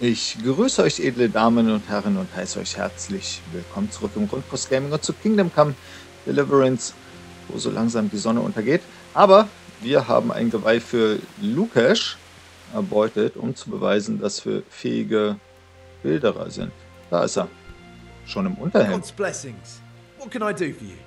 Ich grüße euch, edle Damen und Herren, und heiße euch herzlich willkommen zurück im Grundkurs Gaming und zu Kingdom Come Deliverance, wo so langsam die Sonne untergeht. Aber wir haben ein Geweih für Lukash erbeutet, um zu beweisen, dass wir fähige Wilderer sind. Da ist er. Schon im Unterhemd. God's blessings. What can I do for you?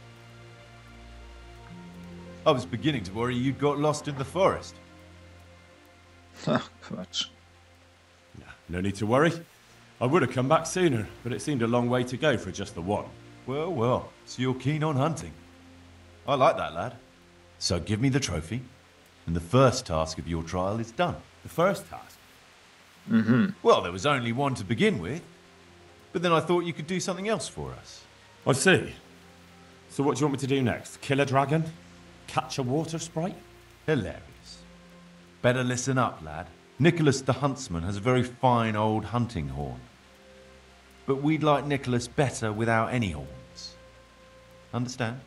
I was beginning to worry you'd got lost in the forest. Ach, Quatsch. No need to worry. I would have come back sooner, but it seemed a long way to go for just the one. Well, well, so you're keen on hunting. I like that, lad. So give me the trophy, and the first task of your trial is done. The first task? Well, there was only one to begin with, but then I thought you could do something else for us. I see. So what do you want me to do next? Kill a dragon? Catch a water sprite? Hilarious. Better listen up, lad. Nicholas the Huntsman has a very fine old hunting horn. But we'd like Nicholas better without any horns. Understand?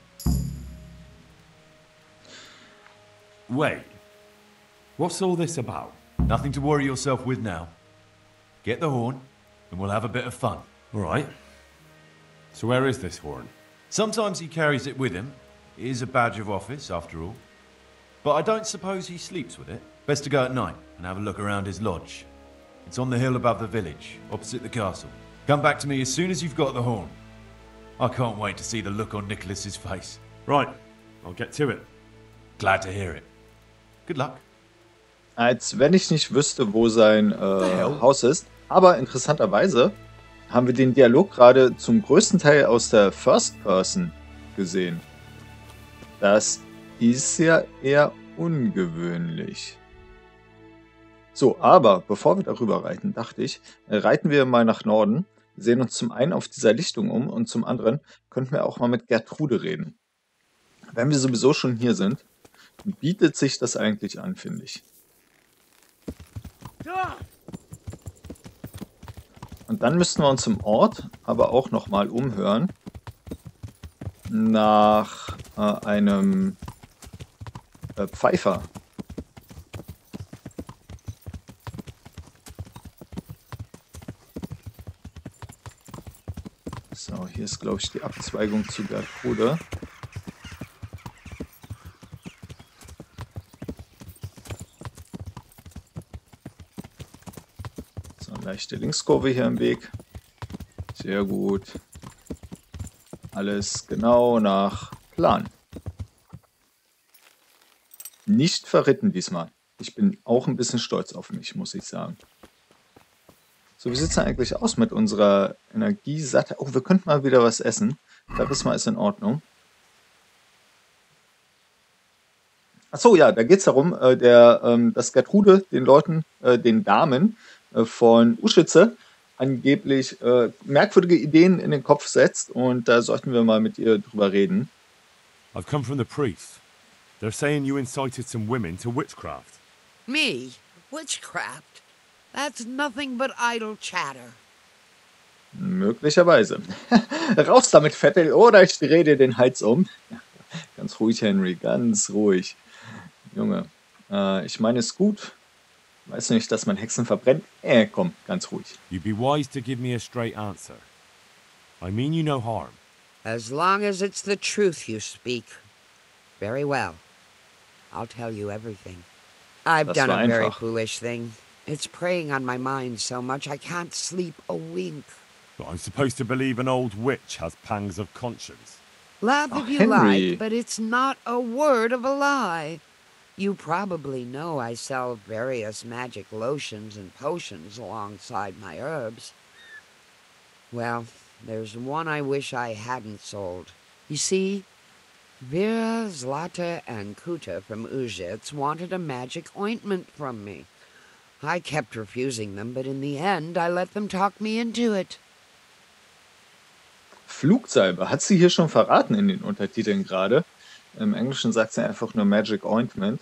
Wait. What's all this about? Nothing to worry yourself with now. Get the horn, and we'll have a bit of fun. All right. So where is this horn? Sometimes he carries it with him. It is a badge of office, after all. But I don't suppose he sleeps with it. Best to go at night and have a look around his lodge. It's on the hill above the village, opposite the castle. Come back to me as soon as you've got the horn. I can't wait to see the look on Nicholas's face. Right. I'll get to it. Glad to hear it. Good luck. Als wenn ich nicht wüsste, wo sein Haus ist. Aber interessanterweise haben wir den Dialog gerade zum größten Teil aus der First Person gesehen. Das ist ja eher ungewöhnlich. So, aber bevor wir darüber reiten, dachte ich, reiten wir mal nach Norden, sehen uns zum einen auf dieser Lichtung um und zum anderen könnten wir auch mal mit Gertrude reden. Wenn wir sowieso schon hier sind, bietet sich das eigentlich an, finde ich. Und dann müssten wir uns im Ort aber auch nochmal umhören nach einem Pfeifer. So, hier ist, glaube ich, die Abzweigung zu Gertrude. So, leichte Linkskurve hier im Weg. Sehr gut. Alles genau nach Plan. Nicht verritten diesmal. Ich bin auch ein bisschen stolz auf mich, muss ich sagen. So, wie sieht es denn eigentlich aus mit unserer Energiesatte? Oh, wir könnten mal wieder was essen. Charisma ist in Ordnung. Achso, ja, da geht es darum, dass Gertrude den Leuten, den Damen von Uschitze angeblich merkwürdige Ideen in den Kopf setzt. Und da sollten wir mal mit ihr drüber reden. I've come from the priest. They're saying you incited some women to witchcraft. Me? Witchcraft? That's nothing but idle chatter. Möglicherweise. Raus damit, Vettel, oder ich drehe dir den Hals um. Ganz ruhig, Henry, ganz ruhig. Junge, ich meine es gut. Weißt du nicht, dass man Hexen verbrennt? Komm, ganz ruhig. You'd be wise to give me a straight answer. I mean you no harm. As long as it's the truth you speak. Very well. I'll tell you everything. I've done a very foolish thing. It's preying on my mind so much I can't sleep a wink. But I'm supposed to believe an old witch has pangs of conscience. Laugh if you like, but it's not a word of a lie. You probably know I sell various magic lotions and potions alongside my herbs. Well, there's one I wish I hadn't sold. You see, Vera, Zlata, and Kuta from Uzhitz wanted a magic ointment from me. I kept refusing them, but in the end, I let them talk me into it. Flugsalbe hat sie hier schon verraten in den Untertiteln gerade. Im Englischen sagt sie einfach nur Magic Ointment.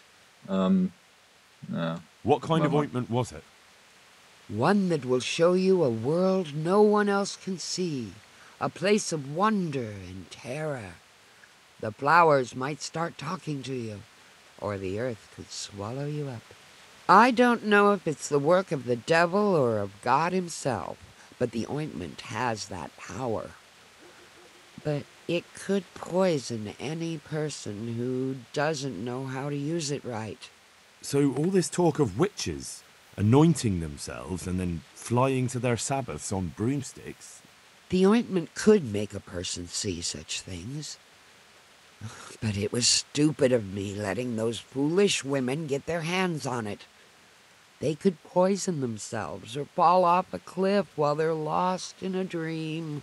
What kind of ointment was it? One that will show you a world no one else can see. A place of wonder and terror. The flowers might start talking to you, or the earth could swallow you up. I don't know if it's the work of the devil or of God himself, but the ointment has that power. But it could poison any person who doesn't know how to use it right. So all this talk of witches anointing themselves and then flying to their sabbaths on broomsticks. The ointment could make a person see such things. But it was stupid of me letting those foolish women get their hands on it. They could poison themselves or fall off a cliff while they're lost in a dream.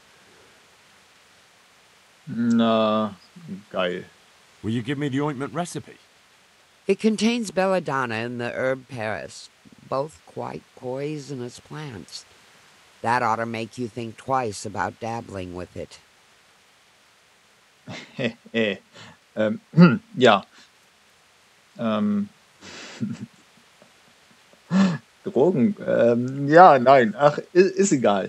Na, geil. Will you give me the ointment recipe? It contains belladonna and the herb Paris, both quite poisonous plants. That ought to make you think twice about dabbling with it. Ja. Drogen, ja, nein, ach, ist egal.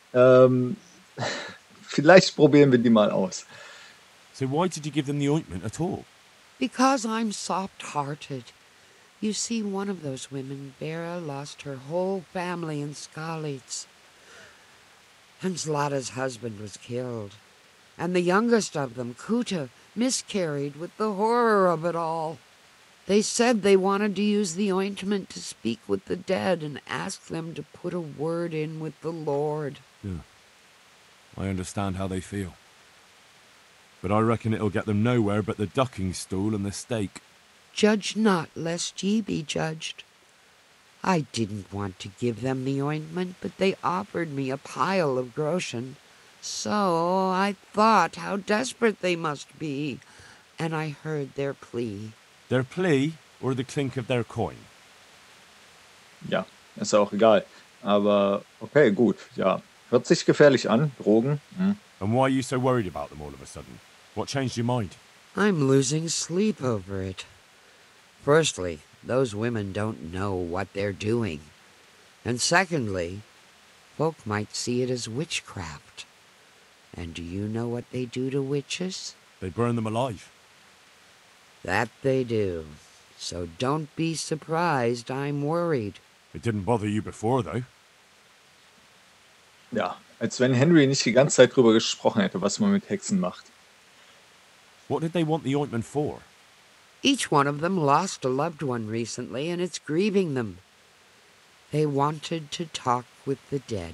Vielleicht probieren wir die mal aus. So why did you give them the ointment at all? Because I'm soft-hearted. You see, one of those women, Vera, lost her whole family in Skalitz. And Zlata's husband was killed. And the youngest of them, Kuta, miscarried with the horror of it all. They said they wanted to use the ointment to speak with the dead and ask them to put a word in with the Lord. Yeah. I understand how they feel. But I reckon it'll get them nowhere but the ducking stool and the stake. Judge not, lest ye be judged. I didn't want to give them the ointment, but they offered me a pile of groschen. So I thought how desperate they must be, and I heard their plea. Their plea or the clink of their coin? Ja, ist auch egal. Aber okay, gut, ja. Hört sich gefährlich an, Drogen. Hm. And why are you so worried about them all of a sudden? What changed your mind? I'm losing sleep over it. Firstly, those women don't know what they're doing. And secondly, folk might see it as witchcraft. And do you know what they do to witches? They burn them alive. That they do. So don't be surprised I'm worried. It didn't bother you before, though. Ja, als wenn Henry nicht die ganze Zeit drüber gesprochen hätte, was man mit Hexen macht. What did they want the ointment for? Each one of them lost a loved one recently, and it's grieving them. They wanted to talk with the dead.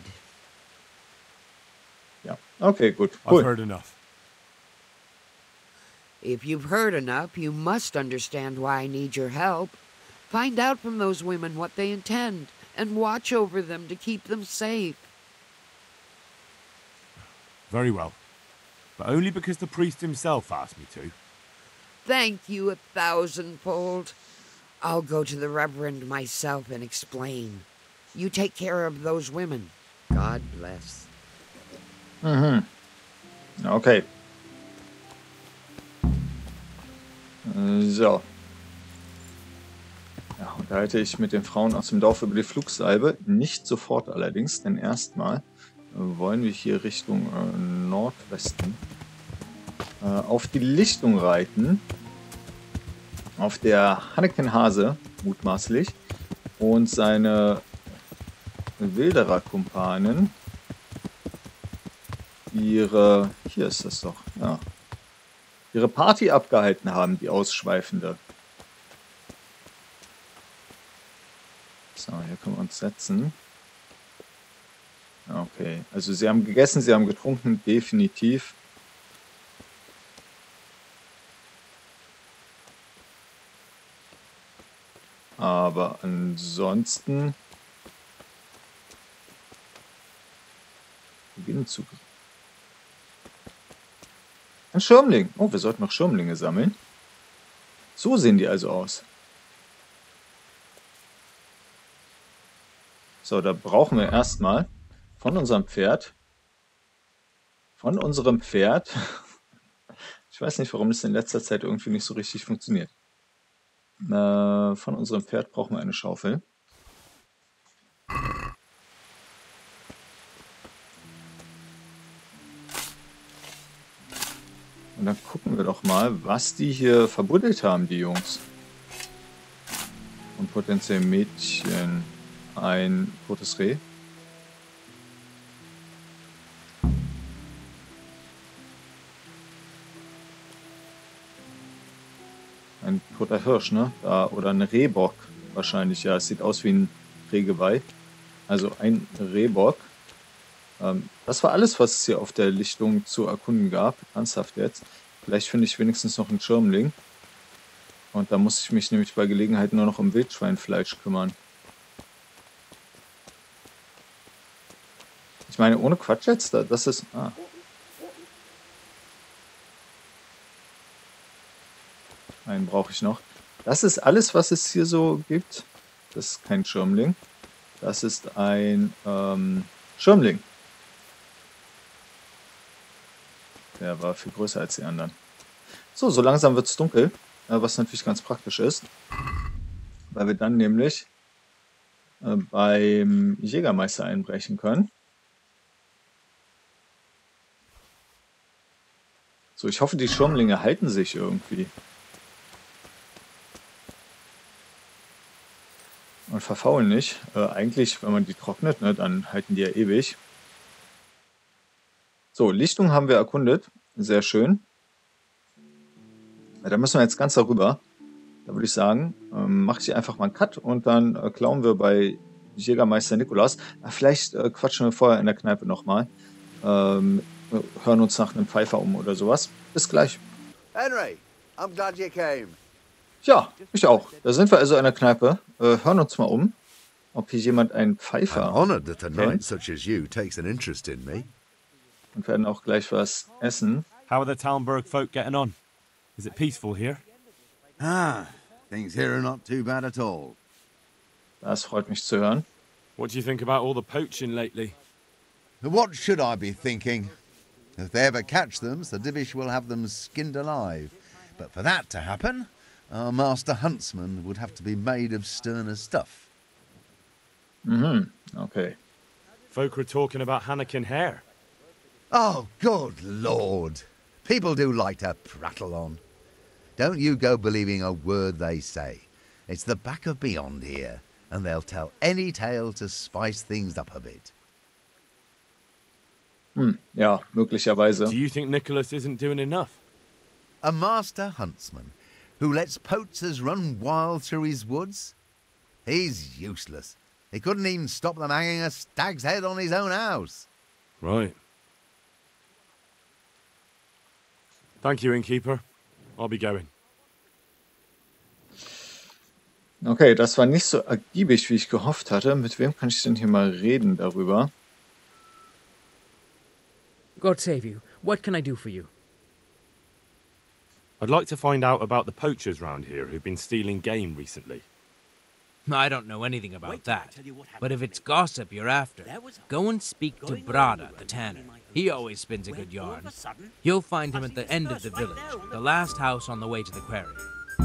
Ja, okay, gut. Cool. I've heard enough. If you've heard enough, you must understand why I need your help. Find out from those women what they intend, and watch over them to keep them safe. Very well. But only because the priest himself asked me to. Thank you 1,000-fold. I'll go to the Reverend myself and explain. You take care of those women. God bless. Mhm. Okay. So. Ja, unterhalte ich mit den Frauen aus dem Dorf über die Flugsalbe. Nicht sofort allerdings, denn erstmal wollen wir hier Richtung Nordwesten auf die Lichtung reiten. Auf der Hanneken Hase, mutmaßlich, und seine Wilderer-Kumpanen ihre, hier ist das doch, ja, ihre Party abgehalten haben, die Ausschweifende. So, hier können wir uns setzen. Okay, also sie haben gegessen, sie haben getrunken, definitiv. Aber ansonsten beginnen zu. Ein Schirmling. Oh, wir sollten noch Schirmlinge sammeln. So sehen die also aus. So, da brauchen wir erstmal von unserem Pferd. Ich weiß nicht, warum das in letzter Zeit irgendwie nicht so richtig funktioniert. Von unserem Pferd brauchen wir eine Schaufel. Und dann gucken wir doch mal, was die hier verbuddelt haben, die Jungs. Und potenziell Mädchen. Ein totes Reh. Ein toter Hirsch, ne? Oder ein Rehbock wahrscheinlich. Ja, es sieht aus wie ein Rehgeweih. Also ein Rehbock. Das war alles, was es hier auf der Lichtung zu erkunden gab. Ernsthaft jetzt. Vielleicht finde ich wenigstens noch einen Schirmling. Und da muss ich mich nämlich bei Gelegenheit nur noch um Wildschweinfleisch kümmern. Ich meine, ohne Quatsch jetzt, das ist... Einen brauche ich noch. Das ist alles, was es hier so gibt. Das ist kein Schirmling. Das ist ein Schirmling. Der war viel größer als die anderen. So langsam wird es dunkel. Was natürlich ganz praktisch ist. Weil wir dann nämlich beim Jägermeister einbrechen können. So, ich hoffe, die Schirmlinge halten sich irgendwie. Und verfaulen nicht. Eigentlich, wenn man die trocknet, ne, dann halten die ja ewig. So, Lichtung haben wir erkundet. Sehr schön. Ja, da müssen wir jetzt ganz darüber. Da würde ich sagen, mache ich einfach mal einen Cut und dann klauen wir bei Jägermeister Nikolaus. Vielleicht quatschen wir vorher in der Kneipe nochmal. Hören uns nach einem Pfeifer um oder sowas. Bis gleich. Henry, I'm glad you came. Ja, ich auch. Da sind wir also in der Kneipe. Hören uns mal um, ob hier jemand einen Pfeifer I'm honored that a knight such as you takes an interest in me. Und werden auch gleich was essen. How are the Talmberg folk getting on? Is it peaceful here? Things here are not too bad at all. Das freut mich zu hören. What do you think about all the poaching lately? What should I be thinking? If they ever catch them, Sir Divish will have them skinned alive. But for that to happen, our master huntsman would have to be made of sterner stuff. Okay. Folk were talking about Hannekin hair. Oh, good Lord. People do like to prattle on. Don't you go believing a word they say. It's the back of beyond here, and they'll tell any tale to spice things up a bit. Ja, möglicherweise. Do you think Nicholas isn't doing enough? A master huntsman who lets poachers run wild through his woods? He's useless. He couldn't even stop them hanging a stag's head on his own house. Right. Thank you, innkeeper. I'll be going. Okay, das war nicht so ergiebig, wie ich gehofft hatte. Mit wem kann ich denn hier mal reden darüber? God save you. What can I do for you? I'd like to find out about the poachers round here who've been stealing game recently. I don't know anything about that. But if it's gossip you're after, go and speak to Brada, the tanner. He always spins a good yarn. You'll find him at the end of the village, the last house on the way to the quarry.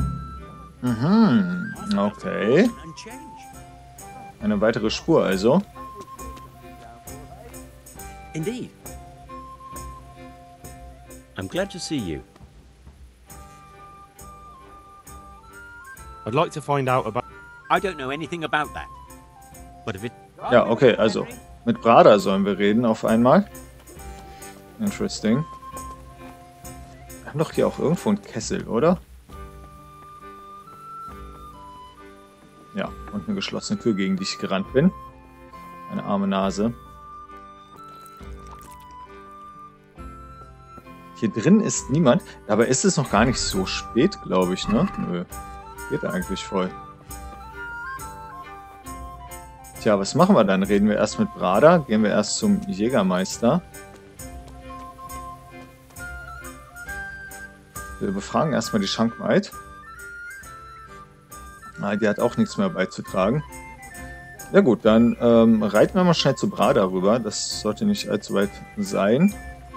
Okay. Eine weitere Spur also. Indeed. I'm glad to see you. I'd like to find out about... I don't know anything about that. But if it... Ja, okay, also mit Brada sollen wir reden auf einmal. Interesting. Wir haben doch hier auch irgendwo einen Kessel, oder? Ja, und eine geschlossene Tür, gegen die ich gerannt bin. Eine arme Nase. Hier drin ist niemand. Dabei ist es noch gar nicht so spät, glaube ich, ne? Nö. Geht eigentlich voll. Tja, was machen wir dann? Reden wir erst mit Brada? Gehen wir erst zum Jägermeister? Wir befragen erstmal die Schankmaid. Die hat auch nichts mehr beizutragen. Ja gut, dann reiten wir mal schnell zu Brada rüber. Das sollte nicht allzu weit sein.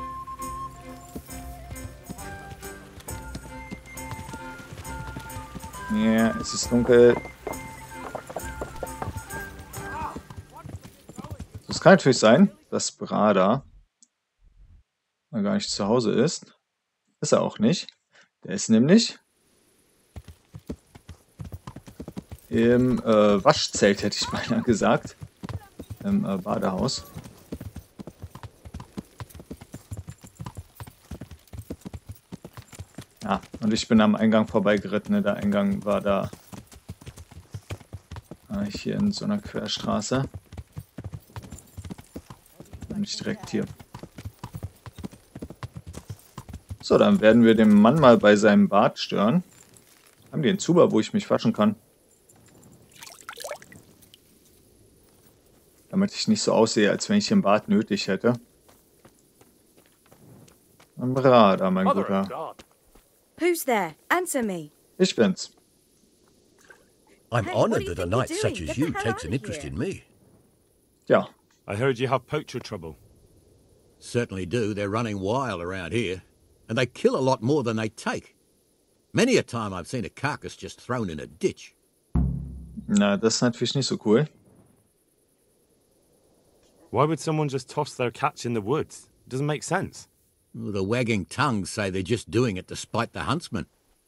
Ja, es ist dunkel. Es kann natürlich sein, dass Brada gar nicht zu Hause ist. Ist er auch nicht. Der ist nämlich Im Waschzelt, hätte ich beinahe gesagt. Im Badehaus. Ja, und ich bin am Eingang vorbeigeritten. Ne? Der Eingang war da. Hier in so einer Querstraße. Nicht direkt hier. So, dann werden wir den Mann mal bei seinem Bad stören. Haben die einen Zuber, wo ich mich waschen kann? Damit ich nicht so aussehe, als wenn ich ein Bad nötig hätte. Brada, mein Guter. Who's there? Answer me. Ich bin's. I'm honored that a knight such as you takes an interest in me. Ja. I heard you have poacher trouble. Certainly do. They're running wild around here. And they kill a lot more than they take. Many a time I've seen a carcass just thrown in a ditch. Na, das ist natürlich nicht so cool. Why would someone just toss their catch in the woods? It doesn't make sense. The wagging tongues say they're just doing it to spite the huntsman.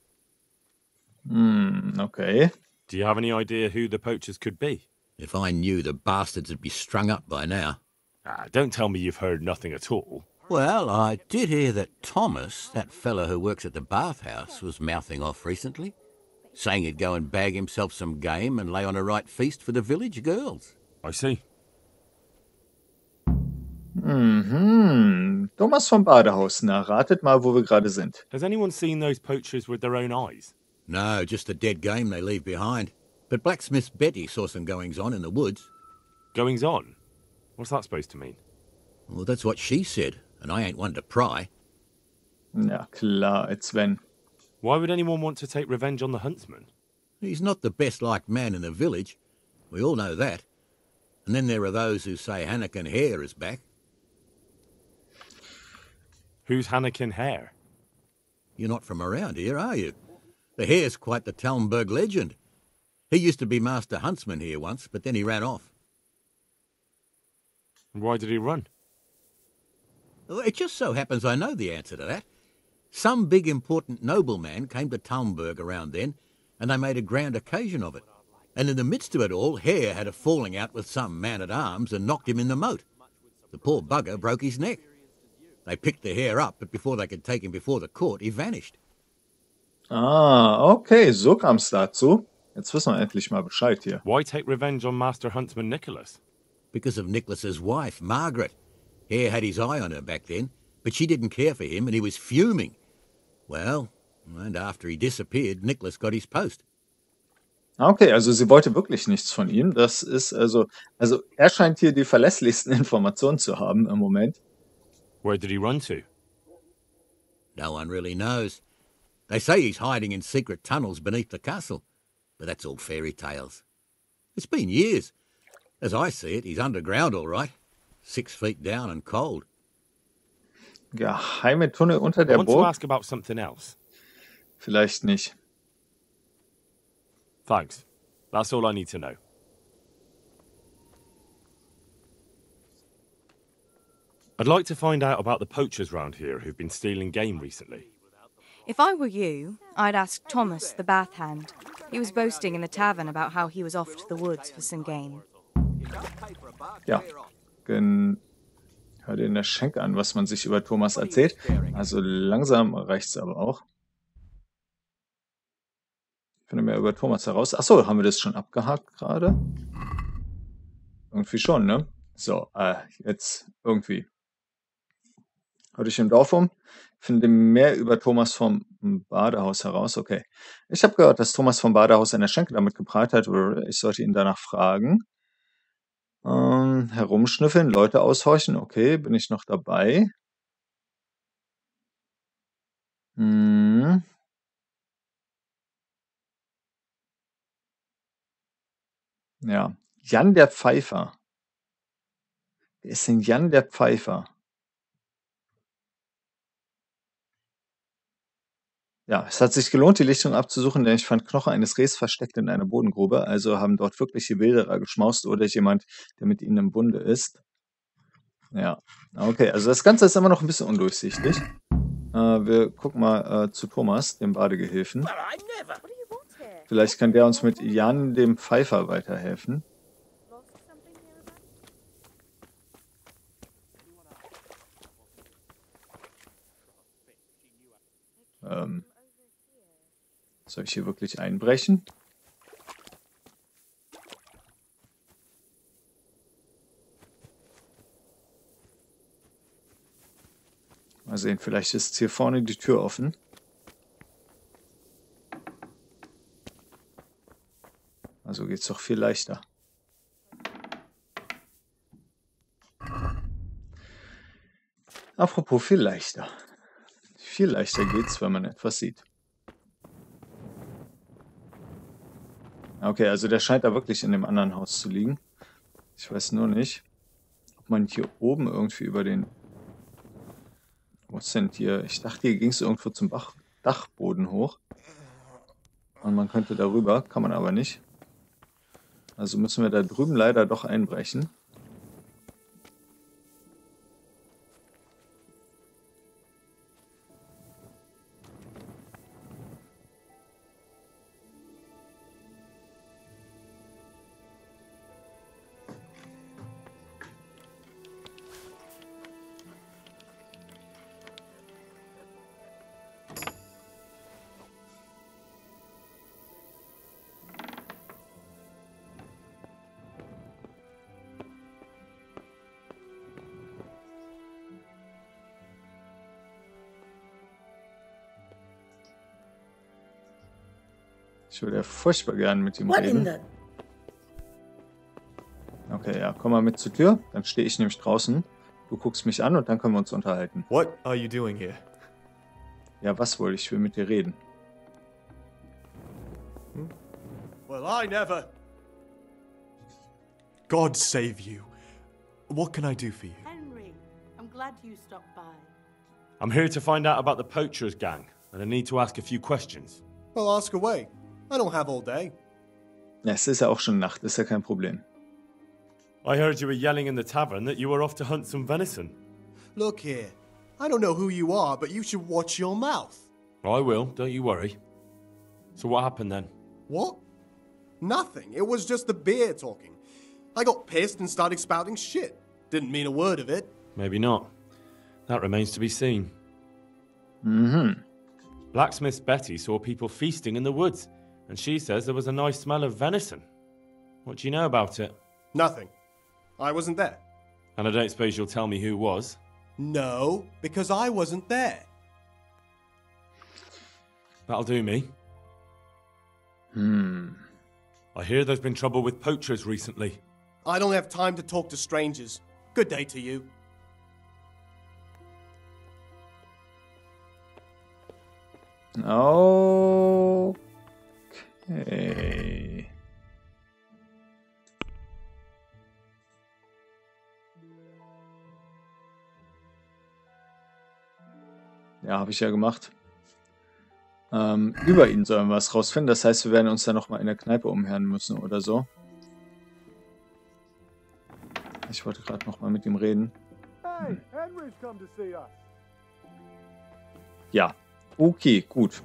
Okay. Do you have any idea who the poachers could be? If I knew, the bastards would be strung up by now. Don't tell me you've heard nothing at all. Well, I did hear that Thomas, that fellow who works at the bathhouse, was mouthing off recently, saying he'd go and bag himself some game and lay on a right feast for the village girls. I see. Thomas vom Badehaus. Na, ratet mal, wo wir gerade sind. Has anyone seen those poachers with their own eyes? No, just the dead game they leave behind. But Blacksmith's Betty saw some goings-on in the woods. Goings-on? What's that supposed to mean? Well, that's what she said, and I ain't one to pry. Ja, klar, als wenn. Why would anyone want to take revenge on the huntsman? He's not the best-liked man in the village. We all know that. And then there are those who say Hannikin Hare is back. Who's Hannikin Hare? You're not from around here, are you? The Hare's quite the Talmberg legend. He used to be Master Huntsman here once, but then he ran off. Why did he run? It just so happens I know the answer to that. Some big important nobleman came to Talmberg around then, and they made a grand occasion of it. And in the midst of it all, Hare had a falling out with some man-at-arms and knocked him in the moat. The poor bugger broke his neck. They picked the Hare up, but before they could take him before the court, he vanished. Okay, so kam's dazu. Jetzt wissen wir endlich mal Bescheid hier. Why take revenge on Master Huntsman Nicholas? Because of Nicholas's wife, Margaret. Hare had his eye on her back then, but she didn't care for him and he was fuming. Well, and after he disappeared, Nicholas got his post. Okay, also sie wollte wirklich nichts von ihm. Das ist also er scheint hier die verlässlichsten Informationen zu haben im Moment. Where did he run to? No one really knows. They say he's hiding in secret tunnels beneath the castle, but that's all fairy tales. It's been years. As I see it, he's underground all right. 6 feet down and cold. Geheime Tunnel unter der I want to Burg? ask about something else. Vielleicht nicht. Thanks. That's all I need to know. I'd like to find out about the poachers round here who've been stealing game recently. If I were you, I'd ask Thomas, the bath hand. He was boasting in the tavern about how he was off to the woods for some game. Ja, hör dir in der Schenke an, was man sich über Thomas erzählt. Also langsam reicht's aber auch. Ich finde mehr über Thomas heraus. Achso, haben wir das schon abgehakt gerade? Irgendwie schon, ne? So, jetzt irgendwie. Hör dich im Dorf um. Finde mehr über Thomas vom Badehaus heraus. Okay. Ich habe gehört, dass Thomas vom Badehaus eine Schenke damit geprahlt hat. Ich sollte ihn danach fragen. Herumschnüffeln, Leute aushorchen. Okay, bin ich noch dabei? Ja. Jan der Pfeifer. Wer ist denn Jan der Pfeifer? Ja, es hat sich gelohnt, die Lichtung abzusuchen, denn ich fand Knochen eines Rehs versteckt in einer Bodengrube. Also haben dort wirkliche Wilderer geschmaust oder jemand, der mit ihnen im Bunde ist. Ja, okay, also das Ganze ist immer noch ein bisschen undurchsichtig. Wir gucken mal zu Thomas, dem Badegehilfen. Vielleicht kann der uns mit Jan, dem Pfeifer, weiterhelfen. Soll ich hier wirklich einbrechen? Mal sehen, vielleicht ist hier vorne die Tür offen. Also geht's doch viel leichter. Apropos viel leichter. Viel leichter geht's, wenn man etwas sieht. Okay, also der scheint da wirklich in dem anderen Haus zu liegen. Ich weiß nur nicht, ob man hier oben irgendwie über den... Was ist denn hier? Ich dachte, hier ging es irgendwo zum Dachboden hoch. Und man könnte darüber, kann man aber nicht. Also müssen wir da drüben leider doch einbrechen. Ich würde ja furchtbar gern mit ihm reden. Okay, ja, komm mal mit zur Tür. Dann stehe ich nämlich draußen. Du guckst mich an und dann können wir uns unterhalten. What are you doing here? Ja, was wohl? Ich will mit dir reden. Well, I never... God save you. What can I do for you? Henry, I'm glad you stopped by. I'm here to find out about the poachers gang, and I need to ask a few questions. Well, ask away. I don't have all day. Ja, es ist ja auch schon Nacht, ist ja kein Problem. I heard you were yelling in the tavern that you were off to hunt some venison. Look here. I don't know who you are, but you should watch your mouth. I will, don't you worry. So what happened then? What? Nothing. It was just the beer talking. I got pissed and started spouting shit. Didn't mean a word of it. Maybe not. That remains to be seen. Mhm. Blacksmith Betty saw people feasting in the woods, and she says there was a nice smell of venison. What do you know about it? Nothing. I wasn't there. And I don't suppose you'll tell me who was? No, because I wasn't there. That'll do me. I hear there's been trouble with poachers recently. I don't have time to talk to strangers. Good day to you. Okay. Ja, habe ich ja gemacht. Über ihn sollen wir was rausfinden. Das heißt, wir werden uns dann nochmal in der Kneipe umhören müssen oder so. Ich wollte gerade nochmal mit ihm reden. Ja, okay, gut.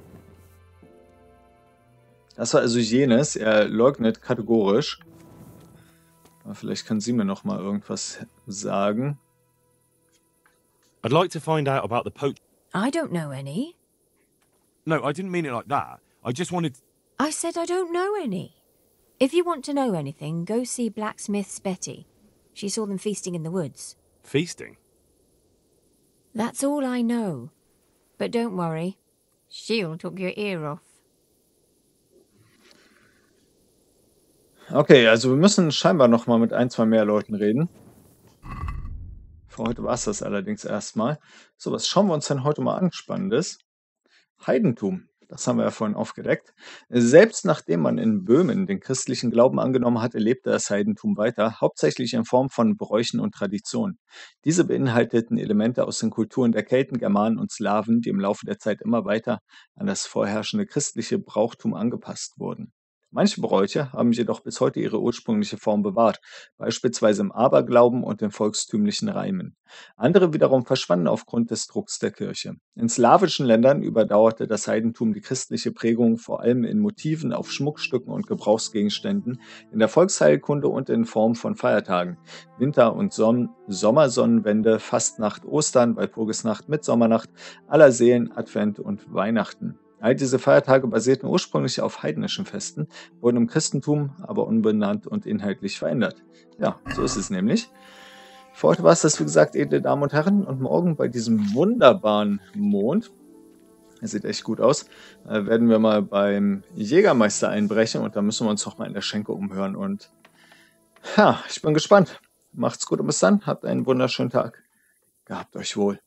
Das war also jenes. Er leugnet kategorisch. Aber vielleicht kann sie mir nochmal irgendwas sagen. I'd like to find out about the poach... I don't know any. No, I didn't mean it like that. I just wanted... I said I don't know any. If you want to know anything, go see Blacksmith's Betty. She saw them feasting in the woods. Feasting? That's all I know. But don't worry. She'll talk your ear off. Okay, also wir müssen scheinbar nochmal mit ein, zwei mehr Leuten reden. Für heute war es das allerdings erstmal. So, was schauen wir uns denn heute mal an, Spannendes? Heidentum, das haben wir ja vorhin aufgedeckt. Selbst nachdem man in Böhmen den christlichen Glauben angenommen hatte, lebte das Heidentum weiter, hauptsächlich in Form von Bräuchen und Traditionen. Diese beinhalteten Elemente aus den Kulturen der Kelten, Germanen und Slawen, die im Laufe der Zeit immer weiter an das vorherrschende christliche Brauchtum angepasst wurden. Manche Bräuche haben jedoch bis heute ihre ursprüngliche Form bewahrt, beispielsweise im Aberglauben und den volkstümlichen Reimen. Andere wiederum verschwanden aufgrund des Drucks der Kirche. In slawischen Ländern überdauerte das Heidentum die christliche Prägung vor allem in Motiven auf Schmuckstücken und Gebrauchsgegenständen, in der Volksheilkunde und in Form von Feiertagen. Winter- und Sommersonnenwende, Fastnacht, Ostern, Walpurgisnacht, Mitsommernacht, Allerseelen, Advent und Weihnachten. All diese Feiertage basierten ursprünglich auf heidnischen Festen, wurden im Christentum aber umbenannt und inhaltlich verändert. Ja, so ist es nämlich. Für heute war es das, wie gesagt, edle Damen und Herren. Und morgen bei diesem wunderbaren Mond, er sieht echt gut aus, werden wir mal beim Jägermeister einbrechen. Und da müssen wir uns noch mal in der Schenke umhören. Und ja, ich bin gespannt. Macht's gut und bis dann. Habt einen wunderschönen Tag. Gehabt euch wohl.